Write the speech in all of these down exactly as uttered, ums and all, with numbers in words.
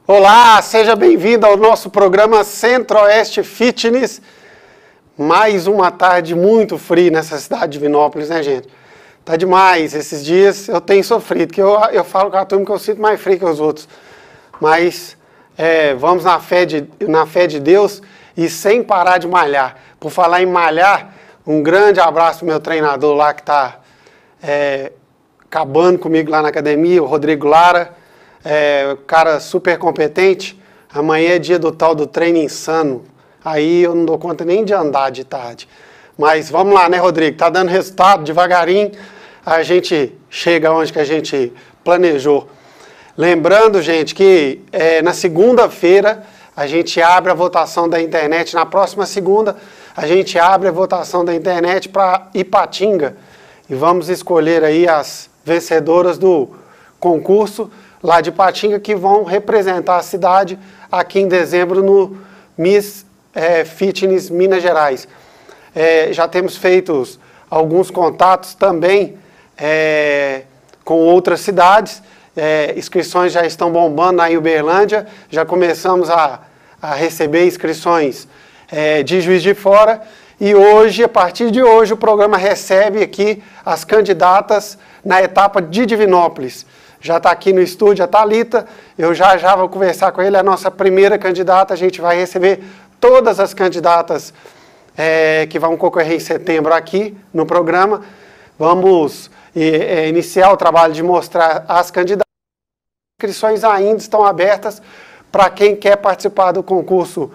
Olá, seja bem-vindo ao nosso programa Centro-Oeste Fitness. Mais uma tarde muito fria nessa cidade de Divinópolis, né, gente? Tá demais. Esses dias eu tenho sofrido, que eu, eu falo com a turma que eu sinto mais frio que os outros. Mas é, vamos na fé, de, na fé de Deus e sem parar de malhar. Por falar em malhar, um grande abraço pro meu treinador lá que está é, acabando comigo lá na academia, o Rodrigo Lara. É, cara super competente. Amanhã é dia do tal do treino insano. Aí eu não dou conta nem de andar de tarde. Mas vamos lá, né, Rodrigo? Tá dando resultado, devagarinho a gente chega onde que a gente planejou. Lembrando, gente, que é, na segunda-feira a gente abre a votação da internet. Na próxima segunda a gente abre a votação da internet para Ipatinga. E vamos escolher aí as vencedoras do concurso lá de Ipatinga, que vão representar a cidade aqui em dezembro no Miss é, Fitness Minas Gerais. É, já temos feito alguns contatos também é, com outras cidades, é, inscrições já estão bombando na Uberlândia, já começamos a, a receber inscrições é, de Juiz de Fora, e hoje, a partir de hoje, o programa recebe aqui as candidatas na etapa de Divinópolis. Já está aqui no estúdio a Thalita, eu já já vou conversar com ele, a nossa primeira candidata. A gente vai receber todas as candidatas é, que vão concorrer em setembro aqui no programa. Vamos é, iniciar o trabalho de mostrar as candidatas. As inscrições ainda estão abertas para quem quer participar do concurso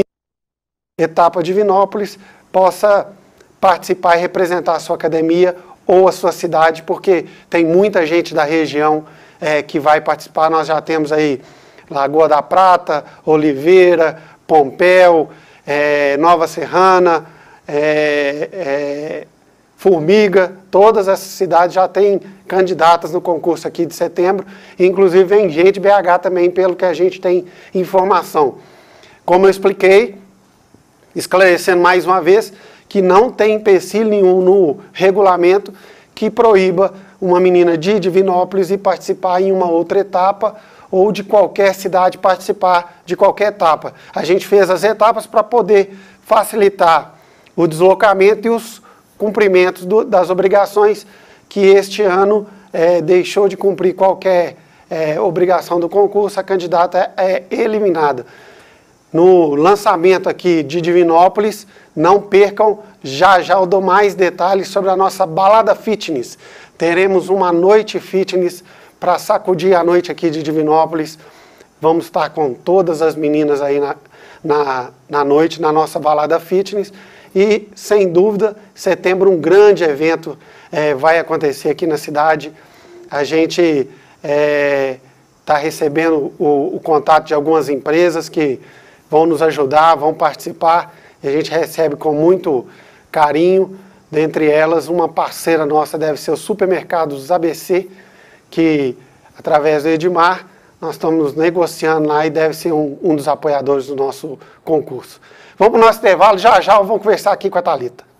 Etapa Divinópolis, possa participar e representar a sua academia ou a sua cidade, porque tem muita gente da região é, que vai participar. Nós já temos aí Lagoa da Prata, Oliveira, Pompéu, é, Nova Serrana, é, é, Formiga, todas essas cidades já têm candidatas no concurso aqui de setembro, inclusive vem gente de B H também, pelo que a gente tem informação. Como eu expliquei, esclarecendo mais uma vez, que não tem empecilho nenhum no regulamento que proíba uma menina de Divinópolis ir participar em uma outra etapa ou de qualquer cidade participar de qualquer etapa. A gente fez as etapas para poder facilitar o deslocamento e os cumprimentos do, das obrigações que este ano é, deixou de cumprir qualquer é, obrigação do concurso, a candidata é, é eliminada. No lançamento aqui de Divinópolis, não percam, já já eu dou mais detalhes sobre a nossa balada fitness. Teremos uma noite fitness para sacudir a noite aqui de Divinópolis. Vamos estar com todas as meninas aí na, na, na noite, na nossa balada fitness. E, sem dúvida, setembro um grande evento é, vai acontecer aqui na cidade. A gente está é, recebendo o, o contato de algumas empresas que vão nos ajudar, vão participar, e a gente recebe com muito carinho. Dentre elas, uma parceira nossa deve ser o Supermercados A B C, que, através do Edmar, nós estamos negociando lá e deve ser um, um dos apoiadores do nosso concurso. Vamos para o nosso intervalo, já já vamos conversar aqui com a Thalita.